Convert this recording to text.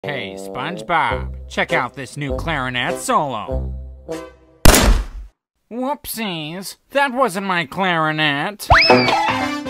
Hey, SpongeBob, check out this new clarinet solo. Whoopsies, that wasn't my clarinet.